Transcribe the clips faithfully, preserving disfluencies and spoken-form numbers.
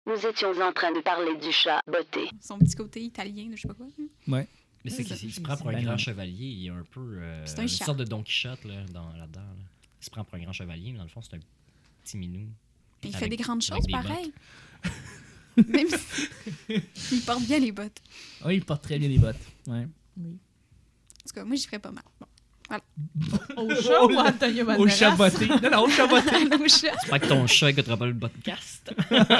Nous étions en train de parler du chat botté. Son petit côté italien, je sais pas quoi. Ouais. Mais c'est qu'il se prend pour un Ben grand non. chevalier. Il est un peu. Euh, C'est un une chat. sorte de Don Quichotte là, dans, là-dedans. Là. Il se prend pour un grand chevalier, mais dans le fond, c'est un petit minou. Il Avec- fait des grandes avec choses, des pareil. Même si... Il porte bien les bottes. Oui, il porte très bien les bottes. Ouais. En tout cas, moi, j'y ferais pas mal. Bon. Au chat ou à Antonio Au Banderas? chat botté. Non, non, au chat botté. Au chat. J'espère que ton chat écoutera pas le podcast.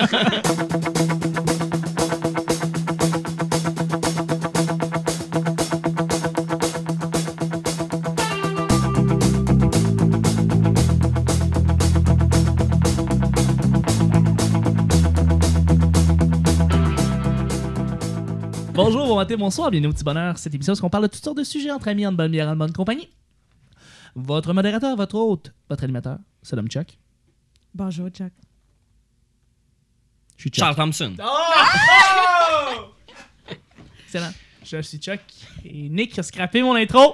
Bonjour, bon matin, bonsoir, bienvenue au petit bonheur. Cette émission, où on parle de toutes sortes de sujets entre amis, en bonne bière, en bonne compagnie. Votre modérateur, votre hôte, votre animateur, c'est l'homme Chuck. Bonjour, Chuck. Je suis Chuck. Charles Thompson. Oh! Excellent. Je suis Chuck et Nick a scrappé mon intro.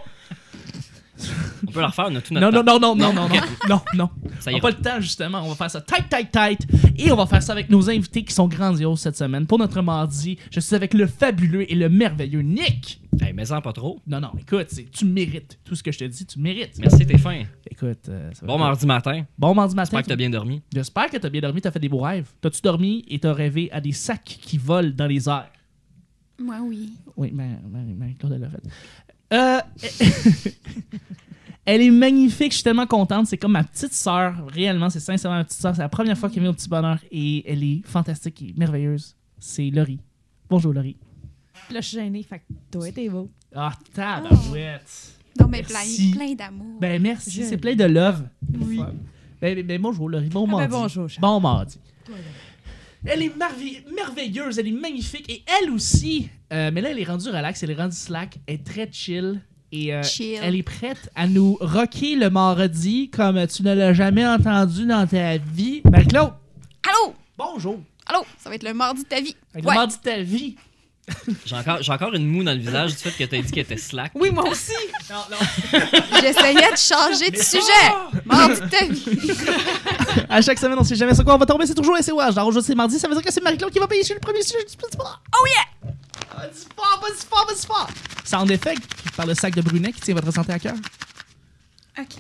On peut le refaire, on a tout notre Non, non, temps. non, non, non, non, non, non, non. Ça On n'a ira. pas le temps, justement. On va faire ça tight, tight, tight. Et on va faire ça avec nos invités qui sont grandioses cette semaine. Pour notre mardi, je suis avec le fabuleux et le merveilleux Nick. Hey, mais en pas trop. Non, non, écoute, c'est- tu mérites. Tout ce que je te dis, tu mérites. Merci, t'es fin. Écoute, euh, ça va Bon être- mardi matin. Bon mardi matin. J'espère que t'as bien dormi. J'espère que t'as bien dormi, t'as fait des beaux rêves. T'as-tu dormi et t'as rêvé à des sacs qui volent dans les airs? Moi, oui. Oui, mais Marie-Claude l'a fait. Euh, elle est magnifique, je suis tellement contente. C'est comme ma petite sœur, réellement, c'est sincèrement ma petite sœur. C'est la première fois qu'elle vient au petit bonheur et elle est fantastique et merveilleuse. C'est Laurie. Bonjour Laurie. Là, je suis gênée, fait que toi, t'es beau. Ah, tabarouette. Non, mais plein, Merci. plein d'amour. Ben merci, Je- c'est plein de love. Oui. Ben, ben, ben, bonjour Laurie, bon Ah, ben mardi. bonjour, Charles. Bon mardi. Elle est merveille- merveilleuse, elle est magnifique et elle aussi, euh, mais là elle est rendue relax, elle est rendue slack, elle est très chill et euh, Chill. elle est prête à nous rocker le mardi comme tu ne l'as jamais entendu dans ta vie. Marie-Claude, Allô? bonjour. Allô? Ça va être le mardi de ta vie. Avec Ouais. le mardi de ta vie. J'ai encore, j'ai encore une moue dans le visage du fait que t'as dit qu'elle était slack. Oui, moi aussi. Non, non. J'essayais de changer de sujet. Mardi de ta vie. À chaque semaine, on sait jamais sur quoi on va tomber, c'est toujours S O H. Alors aujourd'hui c'est mardi, ça veut dire que c'est Marie-Claude qui va payer sur le premier sujet du petit bonheur. Oh yeah! Ah, Vas-y fort, vas-y fort, vas-y fort. Sound effect par le sac de Brunet qui tient votre santé à cœur. OK.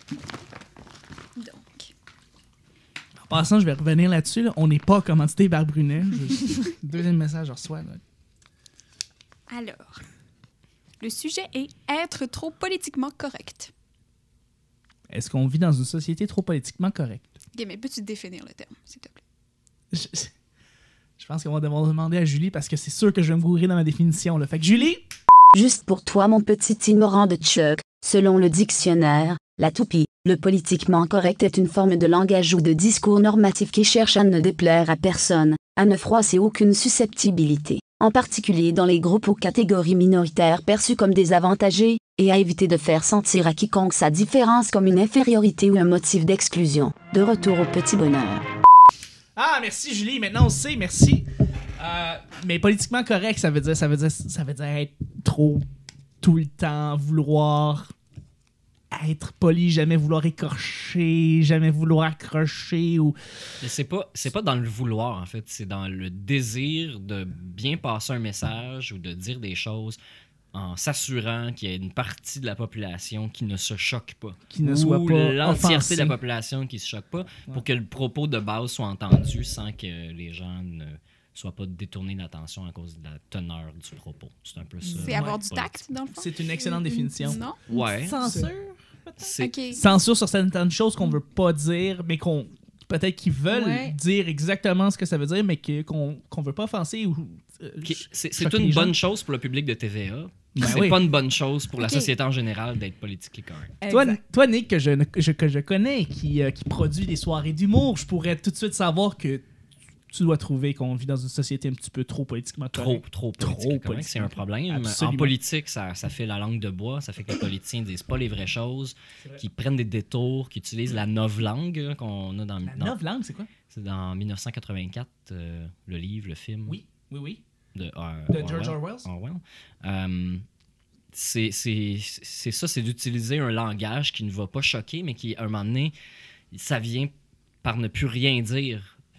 Donc, En passant, je vais revenir là-dessus. Là. On n'est pas commandité par Brunet. Je- Deuxième message, je reçois. Là. alors, le sujet est être trop politiquement correct. Est-ce qu'on vit dans une société trop politiquement correcte? Ok, mais peux-tu définir le terme, s'il te plaît? Je, je pense qu'on va devoir demander à Julie parce que c'est sûr que je vais me gourer dans ma définition. Là. Fait que Julie, Juste pour toi mon petit ignorant de Chuck, selon le dictionnaire, la toupie, le politiquement correct est une forme de langage ou de discours normatif qui cherche à ne déplaire à personne, à ne froisser aucune susceptibilité, en particulier dans les groupes ou catégories minoritaires perçues comme désavantagés, et à éviter de faire sentir à quiconque sa différence comme une infériorité ou un motif d'exclusion. De retour au petit bonheur. ah merci Julie, maintenant on sait, merci. Euh, mais politiquement correct, ça veut dire, ça veut dire, ça veut dire être trop tout le temps, vouloir être poli, jamais vouloir écorcher, jamais vouloir accrocher ou. Mais c'est pas, c'est pas dans le vouloir, en fait. C'est dans le désir de bien passer un message ou de dire des choses en s'assurant qu'il y a une partie de la population qui ne se choque pas. Qui ne Ou soit pas l'entièreté offensée. de la population qui se choque pas pour que le propos de base soit entendu sans que les gens ne soient pas détournés d'attention à cause de la teneur du propos. C'est un peu ça. C'est avoir Ouais, du politique. tact, dans le fond? C'est une excellente définition. Non? Ouais. Censure. C'est OK. Censure sur certaines choses qu'on veut pas dire, mais qu'on peut-être qu'ils veulent Ouais. dire exactement ce que ça veut dire, mais que- qu'on qu'on veut pas offenser ou. euh, Qui- C'est c'est choquer une les gens. bonne chose pour le public de T V A. Ben c'est oui. pas une bonne chose pour la Ok. société en général d'être politiquement correct. Toi, Exact. toi, Nick, que je, ne- je- que je connais et qui, euh, qui produit des soirées d'humour, je pourrais tout de suite savoir que tu dois trouver qu'on vit dans une société un petit peu trop politiquement Trop, correcte. trop Trop politique. correct, C'est un politiquement. problème. Absolument. En politique, ça, ça fait la langue de bois. Ça fait que les politiciens disent pas les vraies choses, qu'ils prennent des détours, qu'ils utilisent la novlangue là, qu'on a dans, La dans, novlangue, c'est quoi? c'est dans mille neuf cent quatre-vingt-quatre, euh, le livre, le film Oui, oui, oui. de, euh, De George Orwell. Orwell. Euh, c'est c'est- c'est ça, c'est d'utiliser un langage qui ne va pas choquer, mais qui, à un moment donné, ça vient par ne plus rien dire.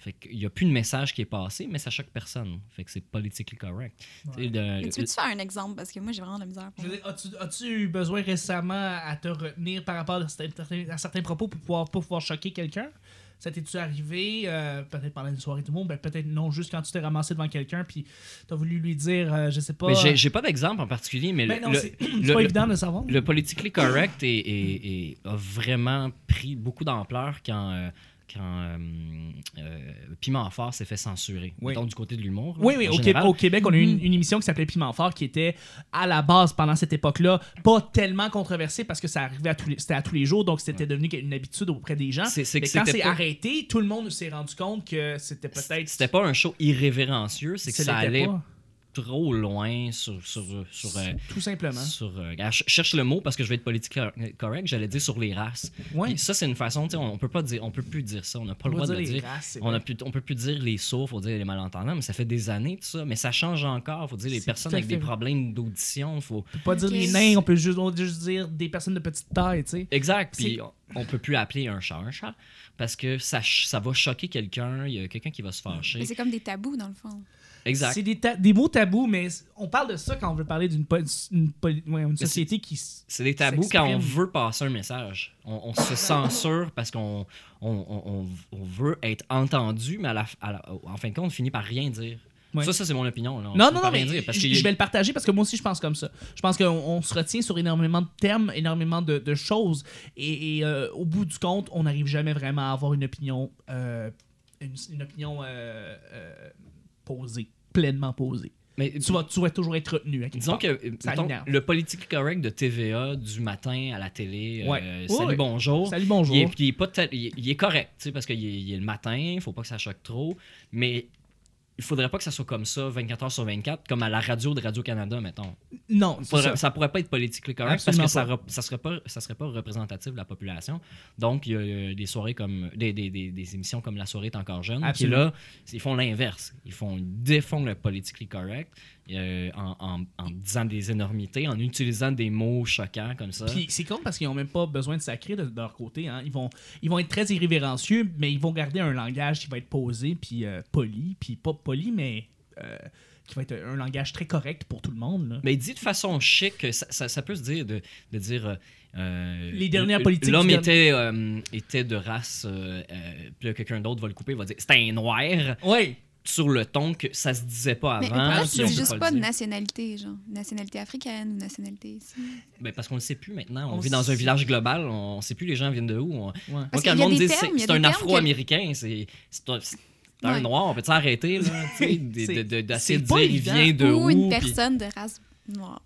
Fait qu'il n'y a plus de message qui est passé, mais ça choque personne. Fait que c'est politically correct. Ouais. De, Mais tu veux-tu faire un exemple? Parce que moi, j'ai vraiment de la misère. Je veux dire, as-tu, as-tu eu besoin récemment à te retenir par rapport à certains, à certains propos pour pouvoir, pour pouvoir choquer quelqu'un? Ça t'es-tu arrivé, euh, peut-être pendant une soirée tout le monde, ben peut-être non, juste quand tu t'es ramassé devant quelqu'un puis t'as voulu lui dire, euh, je sais pas... mais j'ai, j'ai pas d'exemple en particulier, mais Ben le, non, le, c'est, c'est le- pas le- évident de le savoir. le politically correct est, est- est- a vraiment pris beaucoup d'ampleur quand, euh, quand euh, euh, Piment Fort s'est fait censurer. Oui. Mettons, du côté de l'humour. Oui, là, oui, en au, Qué- général. au Québec, on a eu une, une émission qui s'appelait Piment Fort qui était, à la base, pendant cette époque-là, pas tellement controversée parce que ça arrivait à tous les, c'était à tous les jours, donc c'était devenu une habitude auprès des gens. C'est- c'est que Mais quand c'était c'est pas- arrêté, tout le monde s'est rendu compte que c'était peut-être... C'était pas un show irrévérencieux, c'est que ça l'était allait pas, trop loin sur... sur, sur, euh, tout simplement. sur euh, ah, je cherche le mot parce que je vais être politiquement correct, j'allais dire sur les races. Ouais. Puis ça, c'est une façon, tu sais, on, on peut pas dire, on peut plus dire ça, on n'a pas On le va droit de le dire les dire. races, c'est On, vrai. a pu, on peut plus dire les sourds, faut dire les malentendants, mais ça fait des années tout ça. Mais ça change encore, faut dire les C'est personnes tout à avec des fait vrai. problèmes d'audition, faut. On peut pas dire Ok. les nains, on peut juste, on peut juste dire des personnes de petite taille, tu sais. Exact. C'est- Puis on, on peut plus appeler un chat un chat parce que ça, ch- ça va choquer quelqu'un. Il y a quelqu'un qui va se fâcher. Mais c'est comme des tabous, dans le fond. Exact. C'est des, ta- des mots tabous, mais on parle de ça quand on veut parler d'une po- une, poli- ouais, une société qui... s- C'est des tabous quand on s'exprime. veut passer un message. On, on se censure parce qu'on on, on- on- on veut être entendu, mais à la, à la- en fin de compte, on finit par rien dire. Ouais. Ça, ça c'est mon opinion. Là. On Non, finit non, par non, rien mais dire parce je, qu'il y a- je vais le partager parce que moi aussi, je pense comme ça. Je pense qu'on on se retient sur énormément de termes, énormément de, de choses, et, et, euh, au bout du compte, on n'arrive jamais vraiment à avoir une opinion, euh, une, une opinion euh, euh, posée, pleinement posée. mais, Tu vas, tu vas toujours être retenu. à quelque disons part. que Ça mettons, l'énerve. le politically correct de T V A du matin à la télé, euh, Ouais. Ouais, salut, ouais. bonjour. Salut, bonjour. Il est, il est pas tel- il est- il est correct, tu sais, parce qu'il est, il est le matin, il faut pas que ça choque trop, mais il faudrait pas que ça soit comme ça vingt-quatre heures sur vingt-quatre, comme à la radio de Radio-Canada, mettons. Non, c'est Faudrait- ça. ça. pourrait pas être politically correct Absolument parce que ça, pas. rep- ça serait pas ça serait pas représentatif de la population. Donc il y a euh, des soirées comme des, des, des, des émissions comme La soirée est encore jeune Absolument. qui là ils font l'inverse. Ils font ils défont le politically correct euh, en, en, en disant des énormités, en utilisant des mots choquants comme ça. Puis c'est con parce qu'ils n'ont même pas besoin de sacrer de, de leur côté. Hein. Ils, vont, ils vont être très irrévérencieux, mais ils vont garder un langage qui va être posé, puis euh, poli, puis pas poli, mais euh, qui va être un langage très correct pour tout le monde. Là. Mais dit de façon chic, ça, ça, ça peut se dire de, de dire. euh, euh, Les dernières l- politiques L'homme du était, euh, était de race. Euh, euh, puis là, quelqu'un d'autre va le couper, va dire c'était un noir. Oui, Sur le ton que ça se disait pas Mais, mais avant. pourquoi puis tu on dis peut juste le pas de dire. nationalité, genre? Nationalité africaine ou nationalité ici? Ben, parce qu'on le sait plus maintenant. On, On vit dans un sait- village global. On sait plus les gens viennent de où. On- ouais. Moi, Parce quand qu'il le y a monde des dit termes, c'est il y a c'est un des termes que- Afro-Américain, c'est c'est un, c'est un Ouais. noir. On peut s'arrêter, là? tu sais, de- C'est- de- de- D'essayer c'est de pas dire il évident. vient de Ou où. une puis- personne de race noire.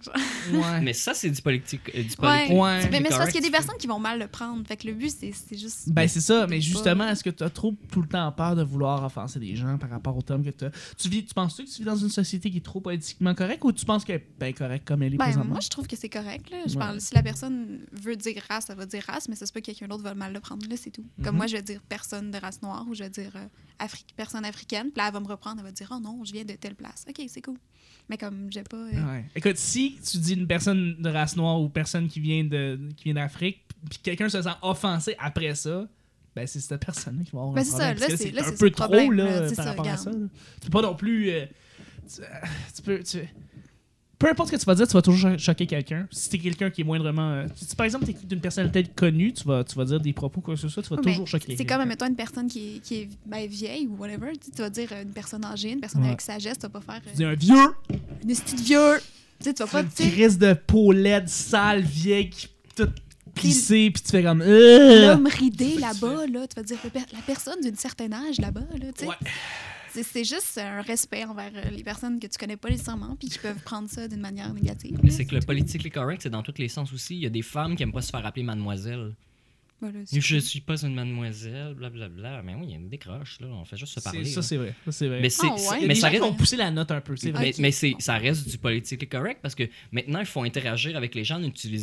Ouais. Mais ça, c'est du politique. euh, du Ouais. politique Ouais. Mais, mais c'est parce correct, qu'il y a des tu personnes qui vont mal le prendre. Fait que le but, c'est c'est juste. Ben c'est ça, mais Pas- justement, est-ce que tu as trop tout le temps peur de vouloir offenser des gens par rapport au terme que tu as? Tu, vis, tu penses-tu que tu vis dans une société qui est trop politiquement correcte ou tu penses qu'elle est bien correcte comme elle est Ben, présentement? moi, je trouve que c'est correct. Là. Je Ouais. parle, si la personne veut dire race, elle va dire race, mais ça se peut que quelqu'un d'autre va mal le prendre. Là, c'est tout. Comme Mhm. moi, je vais dire personne de race noire ou je vais dire euh, Afri- personne africaine. Puis là, elle va me reprendre, elle va dire oh non, je viens de telle place. OK, c'est cool. Mais comme j'ai pas. euh, Ouais. Écoute, si tu dis une personne de race noire ou personne qui vient de qui vient d'Afrique, puis quelqu'un se sent offensé après ça, ben c'est cette personne-là qui va avoir Ben, un c'est problème. ça, là, parce que c'est- là, un c'est peu ça le trop problème, là, là, c'est par ça, rapport à regarde. ça. là. Tu peux pas non plus. euh, tu, tu peux. Tu, peu importe ce que tu vas dire, tu vas toujours cho- choquer quelqu'un. Si t'es quelqu'un qui est moindrement. euh, si par exemple t'es d'une personnalité connue, tu vas, tu vas dire des propos quoi que ce soit, tu vas Ouais, toujours mais choquer. C'est quelqu'un. comme, mettons, une personne qui est, qui est ben, vieille ou whatever. Tu sais, tu vas dire euh, une personne âgée, une personne Ouais. avec sagesse, tu vas pas faire Tu euh, dis un vieux, une petite vieux. Tu sais, tu vas pas. une tu sais, crise de peau laide, sale, vieille, qui toute plissée, puis tu fais comme. Euh! L'homme ridé là-bas, là, tu vas dire la per- la personne d'un certain âge là-bas, là, tu sais. Ouais. C'est- C'est juste un respect envers euh, les personnes que tu connais pas nécessairement puis qui peuvent prendre ça d'une manière négative. Mais là, c'est que le tout. politically correct, c'est dans tous les sens aussi. Il y a des femmes qui aiment pas se faire appeler mademoiselle. Voilà, c'est- Je suis pas une mademoiselle, blablabla. Mais oui, il y a une décroche, là. On fait juste se C'est- parler. Ça, là. c'est vrai. Ça, c'est vrai. Mais c'est, Ah ouais? c'est- Il y a mais des ça gens qui reste, vont pousser la note un peu, c'est vrai. mais, Ok. mais c'est, ça reste du politically correct parce que maintenant, il faut interagir avec les gens en utilisant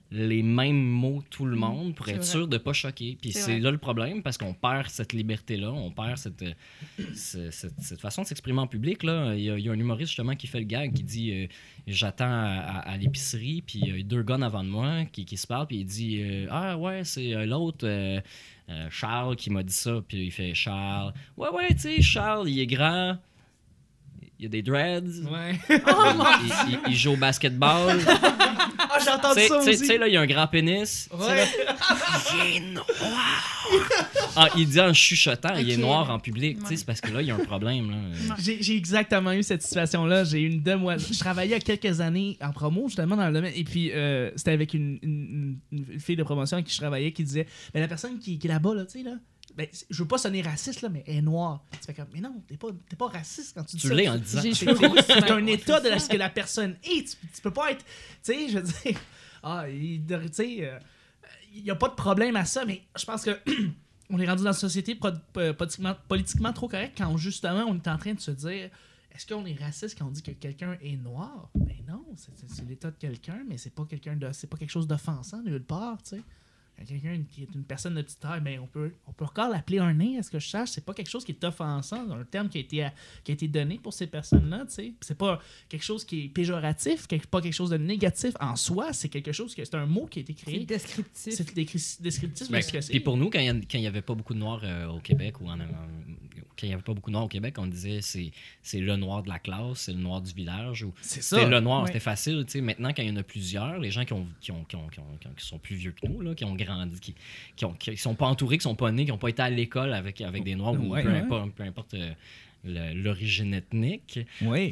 les mêmes mots tout le monde pour c'est être vrai. sûr de ne pas choquer. Puis C'est c'est vrai. là le problème, parce qu'on perd cette liberté-là, on perd cette, euh, ce- cette, cette façon de s'exprimer en public. Là. Il, y a, il y a un humoriste justement qui fait le gag, qui dit euh, j'attends à, à- à l'épicerie, puis il y a deux gars avant de moi qui, qui se parlent, puis il dit euh, ah ouais, c'est euh, l'autre, euh, euh, Charles, qui m'a dit ça. Puis il fait Charles, ouais, ouais, tu sais, Charles, il est grand. Il y a des dreads. Ouais. il, il- il joue au basketball. Ah, j'ai entendu Tu ça sais- aussi. tu sais, là, il y a un grand pénis. Ouais. Il est noir. Ah, il dit en chuchotant, il est Ok. noir en public. tu sais, Ouais. C'est parce que là, il y a un problème. Là. J'ai j'ai exactement eu cette situation-là. J'ai eu une demoiselle. Je travaillais il y a quelques années en promo, justement, dans le domaine. Et puis, euh, c'était avec une, une- une- une fille de promotion avec qui je travaillais qui disait ben, la personne qui, qui est là-bas, là, tu sais, là. Ben, je veux pas sonner raciste, là, mais elle est noire. Tu fais comme, mais non, t'es pas, t'es pas raciste quand tu dis Tu ça. l'es en le disant. J'ai C'est les cheveux roux, c'est un ouais, état de c'est la- ça. ce que la personne est. Tu, tu peux pas être. Tu sais, je veux dire. Ah, il, tu sais, euh, il y a pas de problème à ça, mais je pense que. On est rendu dans une société pro- po- politiquement, politiquement trop correcte quand justement on est en train de se dire est-ce qu'on est raciste quand on dit que quelqu'un est noir? Ben non, c'est, c'est- c'est l'état de quelqu'un, mais c'est pas quelqu'un de c'est pas quelque chose d'offensant nulle part, tu sais. Quand quelqu'un qui est une personne de petite taille, ben on peut, on peut encore l'appeler un nain, à ce que je sache. C'est pas quelque chose qui est offensant, un terme qui a été, qui a été donné pour ces personnes-là, tu sais. C'est pas quelque chose qui est péjoratif, quelque- pas quelque chose de négatif en soi, c'est quelque chose que c'est un mot qui a été C'est créé. descriptif. C'est décri- descriptif Ben, de ce que c'est. Puis pour nous, quand il n'y avait pas beaucoup de noirs euh, au Québec, ou en, en- quand il n'y avait pas beaucoup de noirs au Québec, on disait c'est c'est le noir de la classe, c'est le noir du village. Ou C'est ça. c'était le noir, Ouais. c'était facile. tu sais. Maintenant, quand il y en a plusieurs, les gens qui, ont, qui, ont, qui, ont, qui, ont- qui ont- qui sont plus vieux que nous, là, qui ont grandi, qui qui ont, qui sont pas entourés, qui sont pas nés, qui n'ont pas été à l'école avec, avec des noirs, ou Ouais, peu, ouais. importe, peu importe euh, le- l'origine ethnique. Oui.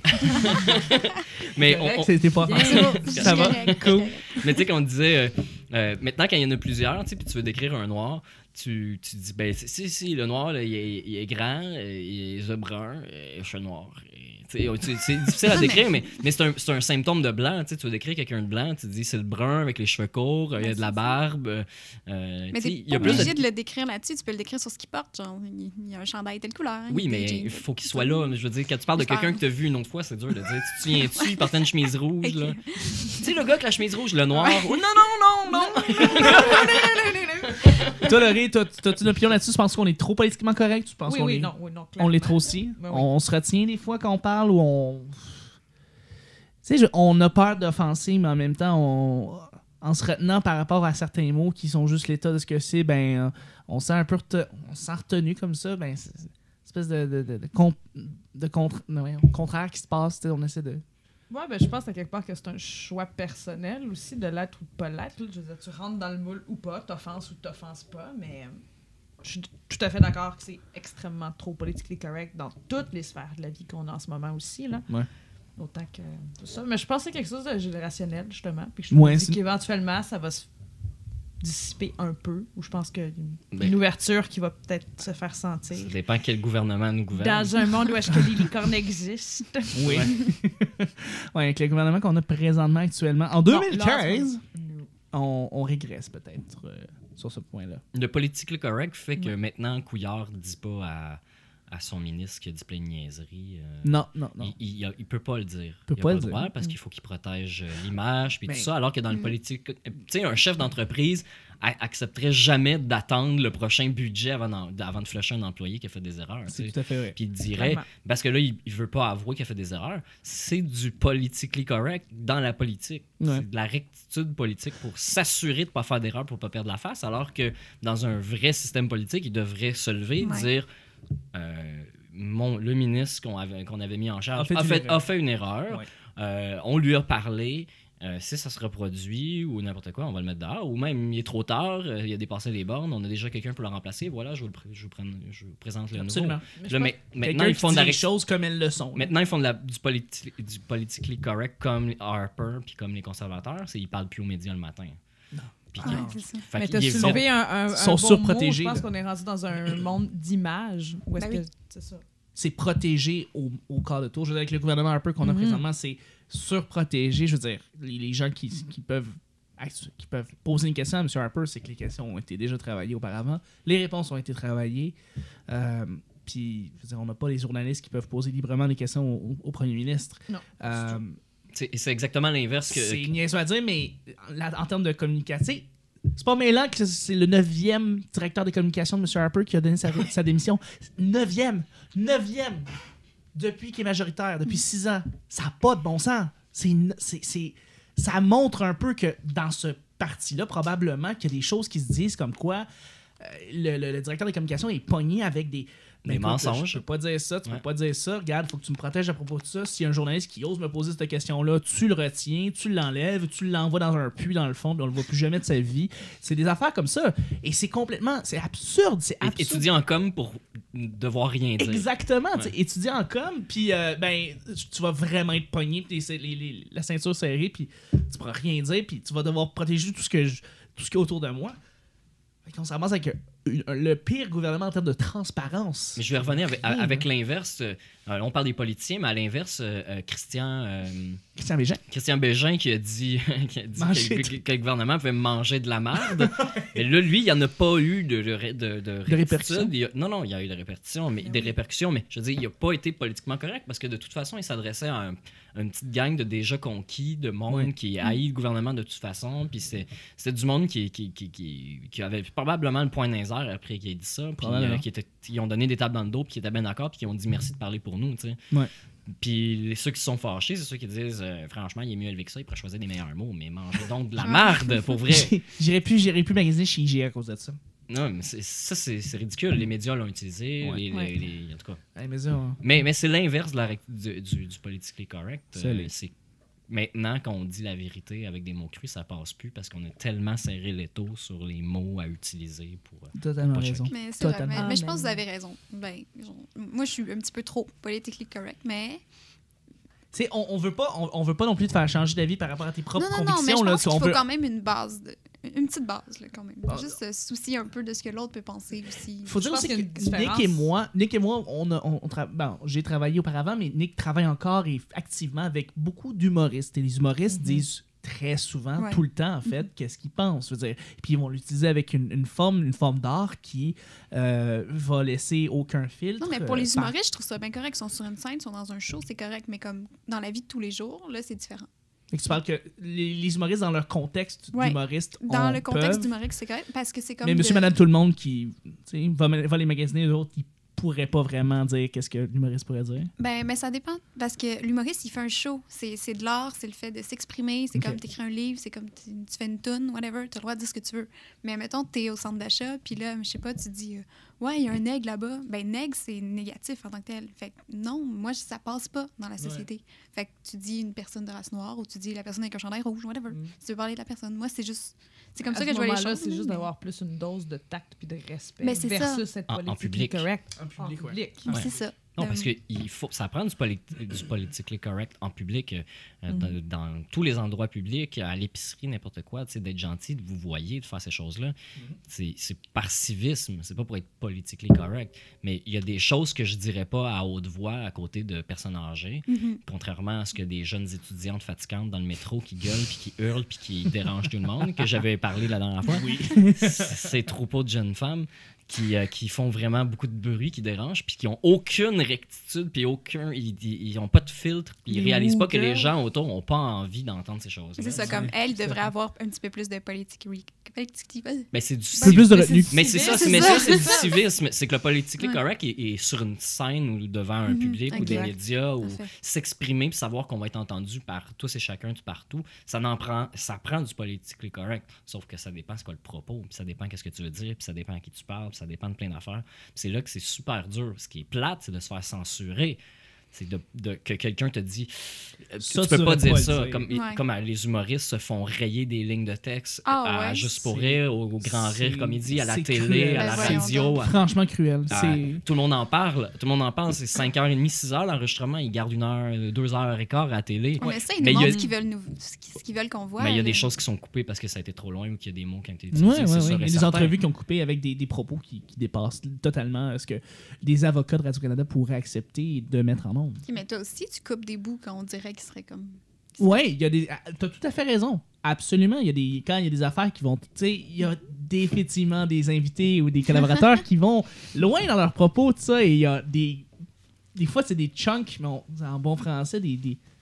Mais on- on- C'était pas Bien. C'est bon, Ça c'est va? correct, c'est Cool. correct. Mais tu sais, qu'on disait, euh, euh, maintenant, quand il y en a plusieurs, tu sais, puis tu veux décrire un noir, tu, tu dis, ben, si, si, le noir, là, il, est, il est grand, euh, il est brun, euh, cheveux noirs. Et, tu sais, tu sais, c'est difficile à décrire, mais, mais c'est un, c'est un symptôme de blanc. Tu sais, tu veux décrire quelqu'un de blanc, tu dis, c'est le brun avec les cheveux courts, euh, il y a de la barbe. euh, Mais tu sais, t'es il y pas a plus obligé de... de le décrire là-dessus, tu peux le décrire sur ce qu'il porte. Genre, il il y a un chandail telle couleur. Oui, il y a mais des jeans, il faut qu'il soit là. Je veux dire, quand tu parles de J'espère. quelqu'un que tu as vu une autre fois, c'est dur de dire. Tu te souviens-tu, il portait une chemise rouge, là. Ok. Tu sais, le gars avec la chemise rouge, le noir. Oh, non, non, non, non! Toi, Laurie, t'as- t'as-tu une opinion là-dessus? Tu penses qu'on est trop politiquement correct? Tu penses Oui, qu'on oui, est... non, oui, non, On l'est clairement. trop aussi? Ben oui. On se retient des fois quand on parle ou on... Tu sais, je- on a peur d'offenser, mais en même temps, on... en se retenant par rapport à certains mots qui sont juste l'état de ce que c'est, ben, euh, on se sent un peu rete- on se sent retenu comme ça, ben, c'est c'est une espèce de, de, de, de, con- de contre- non, ouais, contraire qui se passe, tu sais, on essaie de... Ouais, ben, je pense à quelque part que c'est un choix personnel aussi de l'être ou de pas l'être. Je veux dire, tu rentres dans le moule ou pas, t'offenses ou t'offenses pas, mais euh, je suis tout à fait d'accord que c'est extrêmement trop politically correct dans toutes les sphères de la vie qu'on a en ce moment aussi, là. Ouais. Autant que tout ça. Mais je pense que c'est quelque chose de générationnel, justement. Puis je Ouais, me c'est- dis qu'éventuellement, ça va se dissiper un peu, ou je pense qu'il y a une, Ben- une ouverture qui va peut-être se faire sentir. Ça dépend quel gouvernement nous gouverne. Dans un monde où est-ce que les licornes existent. Oui. Ouais, avec le gouvernement qu'on a présentement actuellement. En Non, deux mille là, en ce quinze, moment, on, on régresse peut-être euh, sur ce point-là. Le politically correct fait que Ouais. maintenant, Couillard ne dit pas à, à son ministre qu'il a dit plein de niaiseries. euh, Non, non, non. Il, il, a- il peut pas le dire. peut il a pas pas le le droit dire. parce qu'il faut qu'il protège euh, l'image puis Mais- tout ça. Alors que dans le Mm. politique, tu sais, un chef d'entreprise a- accepterait jamais d'attendre le prochain budget avant, d'en- avant de flusher un employé qui a fait des erreurs. tu C'est sais. tout à fait vrai. Puis il dirait, Clairement. parce que là, il, il veut pas avouer qu'il a fait des erreurs. C'est du politically correct dans la politique. Ouais. C'est de la rectitude politique pour s'assurer de pas faire d'erreurs pour pas perdre la face. Alors que dans un vrai système politique, il devrait se lever et Ouais. dire euh, mon, le ministre qu'on avait, qu'on avait mis en charge A fait a une fait, erreur. a fait une erreur. Ouais. Euh, on lui a parlé. Euh, si ça se reproduit ou n'importe quoi, on va le mettre dehors. Ou même, il est trop tard, euh, il a dépassé les bornes, on a déjà quelqu'un pour le remplacer. Voilà, je vous, le pré- je vous, prenne- je vous présente le Absolument. nouveau. Mais je Là, pense- mais- maintenant, Quelqu'un ils qui font de dit la les rec- choses comme elles le sont. là. Maintenant, ils font de la, du, politi- du politically correct comme Harper puis comme les conservateurs. C'est ils parlent plus aux médias le matin. Non. Puis Ouais, que- c'est ça. fait Mais qu'il t'as est soulevé un, un, un sont bon surprotégés, mot. Je là. pense qu'on est rendu dans un monde d'image. Où est-ce Ben que oui. c'est ça? C'est protégé au, au quart de tour. Je veux dire, avec le gouvernement un peu qu'on a Mhm. présentement, c'est surprotégé. Je veux dire, les, les gens qui, qui peuvent qui peuvent poser une question à M. Harper, c'est que les questions ont été déjà travaillées auparavant. Les réponses ont été travaillées. Euh, Puis, je veux dire, on n'a pas les journalistes qui peuvent poser librement des questions au, au premier ministre. Non. Euh, C'est c'est exactement l'inverse que. C'est niaiseux à dire, mais en, en termes de communication, c'est pas mêlant que c'est le neuvième directeur des communications de M. Harper qui a donné sa, sa démission. Neuvième! Neuvième! Depuis qu'il est majoritaire, depuis six ans. Ça n'a pas de bon sens. C'est, c'est, c'est, ça montre un peu que dans ce parti-là, probablement, qu'il y a des choses qui se disent comme quoi euh, le, le, le directeur des communications est pogné avec des... Des écoute, mensonges. Je peux pas dire ça, tu Ouais. peux pas dire ça. Regarde, il faut que tu me protèges à propos de ça. S'il y a un journaliste qui ose me poser cette question-là, tu le retiens, tu l'enlèves, tu l'envoies dans un puits dans le fond, puis on le voit plus jamais de sa vie. C'est des affaires comme ça. Et c'est complètement... C'est absurde. C'est absurde. Étudier en com pour devoir rien dire. Exactement. Ouais. tu sais, Étudier en com, puis euh, ben, tu vas vraiment être pogné, puis les- les- les- la ceinture serrée, puis tu pourras rien dire, puis tu vas devoir protéger tout ce que je- tout ce qui est autour de moi. Fait qu'on se ramasse avec un- un- le pire gouvernement en termes de transparence. Mais je vais revenir avec, Rien, avec hein. l'inverse. euh, on parle des politiciens, mais à l'inverse, euh, euh, Christian, euh, Christian Bégin. Christian Bégin qui a dit, qui a dit Manger que, que- que le gouvernement pouvait manger de la merde. Mais là, lui, il n'y en a pas eu de, de, de, de, répercussions? rectitude. Il y a- non, non, il y a eu des répercussions, mais, des répercussions, mais je veux dire, il n'a pas été politiquement correct parce que de toute façon, il s'adressait à, un- à une petite gang de déjà conquis, de monde Ouais. qui haït le gouvernement de toute façon. Puis c'est- c'était du monde qui, qui, qui, qui, qui avait probablement le point dans les airs après qu'il ait dit ça. Puis Probablement. euh, qui était, ils ont donné des tables dans le dos, puis qui étaient bien d'accord, puis qui ont dit merci de parler pour nous, tu sais. Ouais. Puis les- ceux qui se sont fâchés, c'est ceux qui disent euh, franchement, il est mieux élevé que ça, il pourrait choisir des meilleurs mots, mais mangez donc de la merde, pour vrai. J'ai- J'irais plus, j'irais plus magasiner chez I G A à cause de ça. Non, mais c'est- ça, c'est c'est ridicule. Les médias l'ont utilisé, Ouais. les- les- Ouais. les- en tout cas. Hey, mais ça, hein. Mais, mais c'est l'inverse de la rec- du, du, du politically correct. Ça Euh, l'est. c'est maintenant qu'on dit la vérité avec des mots crus, ça passe plus parce qu'on a tellement serré l'étau sur les mots à utiliser pour. euh, Totalement Pas raison. Mais c'est vrai, Totalement. mais, mais je Ah, pense que vous ben. avez raison. Ben, genre, moi, je suis un petit peu trop politically correct, mais... Tu sais, on, on veut pas, on, on veut pas non plus te faire changer d'avis par rapport à tes propres Non, non, non, mais convictions. je là, pense tu- qu'il on faut veut- quand même une base, de, une petite base, là, quand même. Ah, Juste se soucier un peu de ce que l'autre peut penser aussi. faut Je dire pense aussi qu'il y a que une Nick différence. et moi, Nick et moi, on, a- on, on tra- bon, j'ai travaillé auparavant, mais Nick travaille encore et activement avec beaucoup d'humoristes. Et les humoristes Mhm. disent très souvent, Ouais. tout le temps, en fait, qu'est-ce qu'ils pensent. Je veux dire, puis ils vont l'utiliser avec une, une forme, une forme d'art qui euh, va laisser aucun filtre. Non, mais pour euh, les par- humoristes, je trouve ça bien correct. Ils sont sur une scène, ils sont dans un show, c'est correct. Mais comme dans la vie de tous les jours, là, c'est différent. Fait que tu parles que les, les humoristes, dans leur contexte Ouais. d'humoriste, Dans on le contexte peuvent, d'humoriste, c'est correct. Parce que c'est comme. mais de- monsieur, madame, tout le monde qui tu sais, va, va les magasiner, eux autres, ils pourraient pas vraiment dire qu'est-ce que l'humoriste pourrait dire. Ben, mais ça dépend. Parce que l'humoriste, il fait un show. C'est c'est de l'art, c'est le fait de s'exprimer. C'est Ok. comme t'écris un livre, c'est comme tu tu fais une toune, whatever. T'as le droit de dire ce que tu veux. Mais mettons, t'es au centre d'achat, puis là, je sais pas, tu dis, euh, ouais, il y a un aigle là-bas. Ben, nègre, c'est négatif en tant que tel. Fait que non, moi, ça passe pas dans la société. Fait que tu dis une personne de race noire ou tu dis la personne avec un chandail rouge, whatever. Mm. Si tu veux parler de la personne, moi, c'est juste. C'est comme À ça ce que je vois les moment-là, choses. c'est juste mais- d'avoir plus une dose de tact puis de respect Mais c'est ça. versus être En- en politiquement public. correct. En public, ouais. public. Mais Ouais. C'est ça. Non, Euh, parce que il faut, ça prend du, polit- du politically correct en public, euh, euh, dans, dans tous les endroits publics, à l'épicerie, n'importe quoi, tu sais, d'être gentil, de vous voyer, de faire ces choses-là. C'est c'est par civisme, c'est pas pour être politically correct. Mais il y a des choses que je dirais pas à haute voix à côté de personnes âgées, mhm. contrairement à ce que des jeunes étudiantes fatigantes dans le métro qui gueulent, puis qui hurlent, puis qui dérangent tout le monde, que j'avais parlé la dernière fois. Oui. Ces troupeaux de jeunes femmes qui, euh, qui font vraiment beaucoup de bruit, qui dérangent, puis qui ont aucune rectitude, puis aucun, ils, ils, ils ont pas de filtre, puis ils Les réalisent pas que les mougles. gens autour ont pas envie d'entendre ces choses. C'est ça, comme elle devrait avoir un petit peu plus de politique. politique- Mais c'est du Un peu plus de mais retenue. c'est- Mais c'est ça, c'est c'est mais ça. ça, c'est du civisme. C'est que le politically Ouais. correct est, est sur une scène ou devant un Mhm, public ou des exact. médias ou Parfait. s'exprimer puis savoir qu'on va être entendu par tous et chacun de partout. Ça en prend, ça prend du politically correct. Sauf que ça dépend c'est quoi le propos, puis ça dépend qu'est-ce que tu veux dire, puis ça dépend à qui tu parles, puis ça dépend de plein d'affaires. Puis c'est là que c'est super dur. Ce qui est plate, c'est de se faire censurer. C'est de, de- que quelqu'un te dit euh, Ça, tu tu peux pas devrais dire pas le ça. dire. Comme, Ouais. comme euh, les humoristes se font rayer des lignes de texte Ah à ouais, Juste pour c'est- rire, au, au Grand c'est- Rire Comédie, à la c'est télé, cruel. à la Ben voyons radio. donc. à- Franchement cruel. à- C'est... tout le monde en parle. Tout le monde en parle. C'est cinq heures trente, six heures l'enregistrement. Ils gardent une heure, deux heures et quart à la télé. Mais ça, ils Mais nous il y a- montrent ce qu'ils veulent, nous... ce qu'ils- ce qu'ils veulent qu'on voit. Mais il y a des là. choses qui sont coupées parce que ça a été trop loin ou qu'il y a des mots qui ont été utilisés. Ouais, ouais, c'est ouais. sûr Il et y a des certain. entrevues qui ont coupé avec des, des propos qui, qui dépassent totalement ce que des avocats de Radio-Canada pourraient accepter de mettre en ondes. Ok, mais toi aussi, tu coupes des bouts quand on dirait qu'ils seraient comme. Ouais, il y a des. T'as tout à fait raison. Absolument. Il y a des. Quand il y a des affaires qui vont. Tu sais, il y a définitivement des invités ou des collaborateurs qui vont loin dans leurs propos, tout ça. Et il y a des. Des fois, c'est des chunks, mais on- en bon français, des. des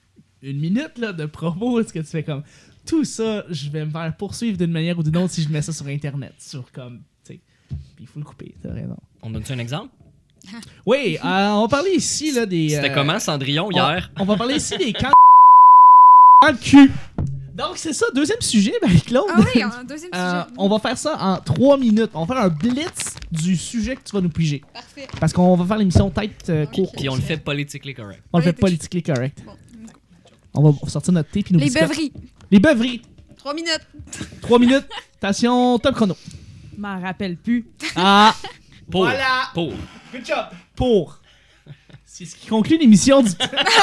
une minute là, de promo, est-ce que tu fais comme tout ça, je vais me faire poursuivre d'une manière ou d'une autre si je mets ça sur Internet. Sur comme, tu sais. Puis il faut le couper, t'as raison. On donne-tu un exemple? Oui, euh, on va parler ici là, des. C'était euh, comment, Cendrillon, hier? On, on va parler ici des camps dans le cul. Donc, c'est ça, deuxième sujet, Marie-Claude. Ah oui, un deuxième Euh, sujet. on va faire ça en trois minutes. On va faire un blitz du sujet que tu vas nous piger. Parfait. Parce qu'on va faire l'émission tête euh, court. Puis on le fait politically correct. On le fait Politique. politiquement correct. Bon. On va sortir notre thé puis nos Les biscottes. beuveries. Les beuveries. Trois minutes. Trois minutes. Attention, top chrono. M'en rappelle plus. Ah, Pour. Voilà. Pour. good job. Pour. C'est ce qui conclut l'émission du...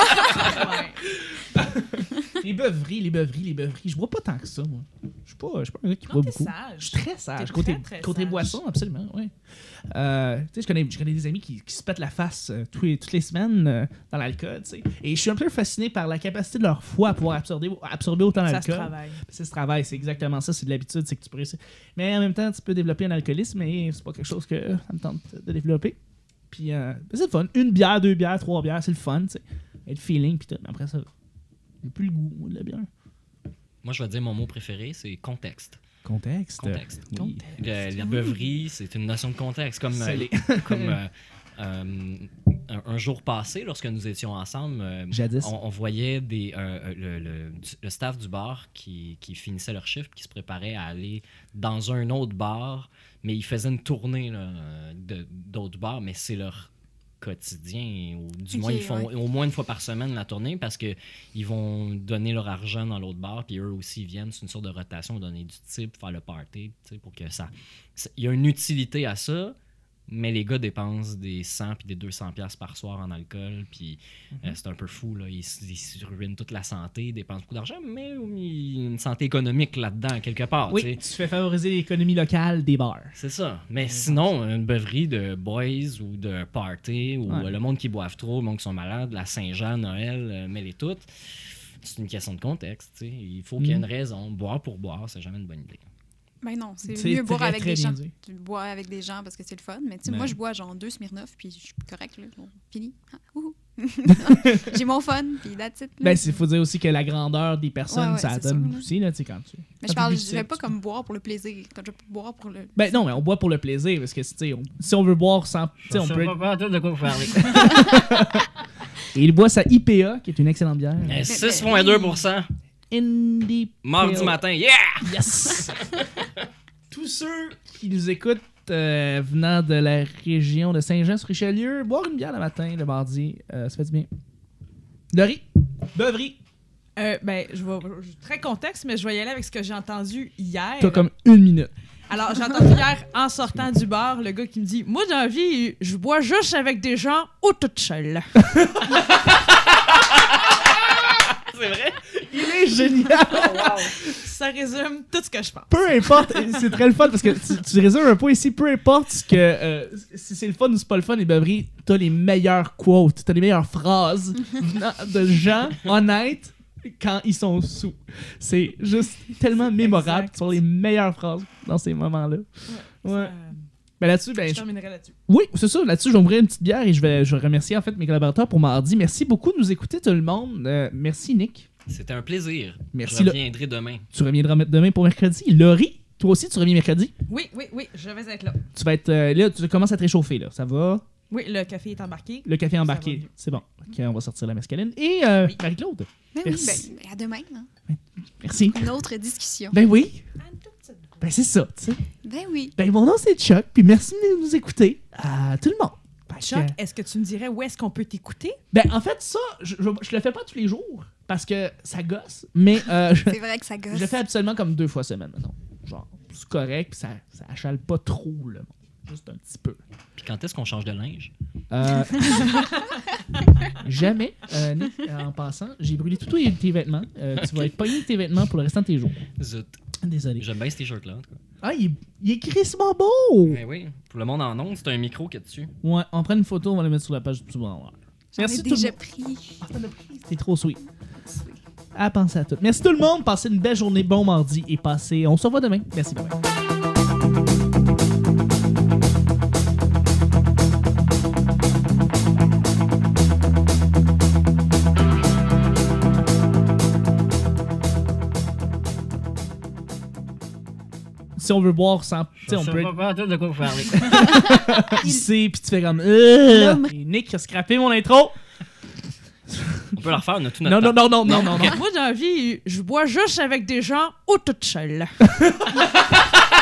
Ouais. Les beuveries, les beuveries, les beuveries. Je bois pas tant que ça, moi. Je suis pas, je suis pas un gars qui Non, boit t'es beaucoup. sage. Je suis très sage. T'es Côté, très, très côté sage. boisson, absolument, oui. Euh, tu sais, je connais, je connais des amis qui, qui se pètent la face euh, tous les- toutes les semaines euh, dans l'alcool, tu sais. Et je suis un peu fasciné par la capacité de leur foie à pouvoir absorber, absorber autant Ça se d'alcool. travaille. Ça se travaille, c'est exactement ça, c'est de l'habitude, c'est que tu peux réussir. Mais en même temps, tu peux développer un alcoolisme, mais c'est pas quelque chose que ça me tente de développer. Puis euh, c'est le fun. Une bière, deux bières, trois bières, c'est le fun, tu sais. Et le feeling, puis tout. Mais après ça, j'ai plus le goût moi, de la bière. Moi, je vais dire mon mot préféré, c'est contexte. Contexte. Contexte. Oui. Le- la beuverie, c'est une notion de contexte. Comme, euh, Salé. comme euh, euh, un, un jour passé, lorsque nous étions ensemble, euh, Jadis. on, on voyait des, euh, le, le- le staff du bar qui, qui finissait leur chiffre, qui se préparait à aller dans un autre bar, mais ils faisaient une tournée là, de- d'autres bars, mais c'est leur quotidien, ou du Ok, moins ils font ouais. au moins une fois par semaine la tournée parce que ils vont donner leur argent dans l'autre bar, puis eux aussi ils viennent, c'est une sorte de rotation, donner du type, faire le party, tu sais, pour que ça... ça- Il y a une utilité à ça, mais les gars dépensent des cent puis des deux cents piastres par soir en alcool, puis euh, c'est un peu fou, là. Ils, s- ils se ruinent toute la santé, ils dépensent beaucoup d'argent, mais il y a une santé économique là-dedans, quelque part, tu sais. Oui, tu fais favoriser l'économie locale des bars. C'est ça. Mais sinon, une beuverie de boys ou de party ou Ouais. euh, le monde qui boivent trop, le monde qui sont malades, la Saint-Jean, Noël, euh, mêlez toutes, c'est une question de contexte. Tu sais. Il faut qu'il y ait Mm. une raison. Boire pour boire, c'est jamais une bonne idée. Ben non, c'est C'est mieux boire très, avec très des bien gens. dit. Tu bois avec des gens parce que c'est le fun. Mais tu sais, Ben. moi, je bois genre deux Smirnoff, puis je suis correct, là. Bon, fini. Ah, ouhou. J'ai mon fun, puis that's it. là. Ben, il faut dire aussi que la grandeur des personnes, Ouais, ouais, ça c'est donne sûr, là. aussi, là, tu sais, quand tu... mais quand je parle, t'es je dirais petit, pas tu- comme boire pour le plaisir. Quand je boire pour le. Ben non, mais on boit pour le plaisir, parce que, tu sais, on- si on veut boire sans... tu sais, on peut... de quoi vous parlez. Et il boit sa I P A, qui est une excellente bière. six virgule deux pour cent Indie mardi Pale- matin. Yeah! Yes! Tous ceux qui nous écoutent euh, venant de la région de Saint-Jean-sur-Richelieu, boire une bière le matin, le mardi, euh, ça fait du bien. Laurie, beuverie, Euh, ben, je vais. je- Très contexte, mais je vais y aller avec ce que j'ai entendu hier. t'as comme une minute. Alors, j'ai entendu hier, en sortant du bar, le gars qui me dit: moi, dans la vie, je bois juste avec des gens ou toute seule. C'est vrai? Il est génial! Ça résume tout ce que je pense. Peu importe, c'est très le fun parce que tu, tu résumes un peu ici, peu importe ce que, euh, si c'est le fun ou c'est pas le fun, les beuveries, t'as les meilleures quotes, t'as les meilleures phrases venant de gens honnêtes quand ils sont sous. C'est juste tellement mémorable. exact. Tu as les meilleures phrases dans ces moments-là. Ouais. Euh, Ben là-dessus, ben, je je- terminerai là-dessus. oui, c'est ça. Là-dessus, je vais ouvrir une petite bière et je vais, je vais remercier en fait mes collaborateurs pour mardi. Merci beaucoup de nous écouter, tout le monde. Euh, merci, Nick. C'était un plaisir. Merci, Je le- reviendrai demain. Tu reviendras demain pour mercredi. Laurie, toi aussi, tu reviens mercredi. Oui, oui, oui, je vais être là. Tu vas être euh, là, tu commences à te réchauffer là. Ça va? Oui, le café est embarqué. Le café Ça embarqué. va mieux. C'est bon. Ok, on va sortir la mescaline. Et euh, Oui. Marie-Claude. Ben oui, Merci. ben, à demain. Hein. Merci. Une autre discussion. Ben oui. Ben c'est ça, tu sais. Ben oui. Ben mon nom c'est Chuck, puis merci de nous écouter. À tout le monde. Parce Chuck, que- est-ce que tu me dirais où est-ce qu'on peut t'écouter? Ben en fait, ça, je, je, je le fais pas tous les jours parce que ça gosse, mais euh, je, C'est vrai que ça gosse. je le fais absolument comme deux fois semaine maintenant. Genre, c'est correct, puis ça, ça achale pas trop, là. Juste un petit peu. Puis quand est-ce qu'on change de linge? Euh, jamais, euh, Nick, en passant, j'ai brûlé tout tes vêtements. Euh, tu vas être pogné de tes vêtements pour le restant de tes jours. Zut. Désolé. J'aime bien ce t-shirt-là, en tout cas. Ah, il est, il est crissement beau! Ben oui, pour le monde en ondes, c'est un micro qu'il y a dessus. Ouais, on prend une photo, on va la mettre sur la page du Souvent. J'en ai Merci tout le déjà monde. pris. C'est trop sweet. À penser à tout. Merci tout le monde. Passez une belle journée, bon mardi et passez. On se revoit demain. Merci. Bye. si on veut boire sans. Tu sais, on Je peut sais être pas de quoi vous parlez. ici, puis tu fais comme. Euh, et Nick a scrappé mon intro. On peut la refaire, on a tout notre Non, temps. non, non, non, non, non, non. Moi, dans la vie, je bois juste avec des gens ou toute seule.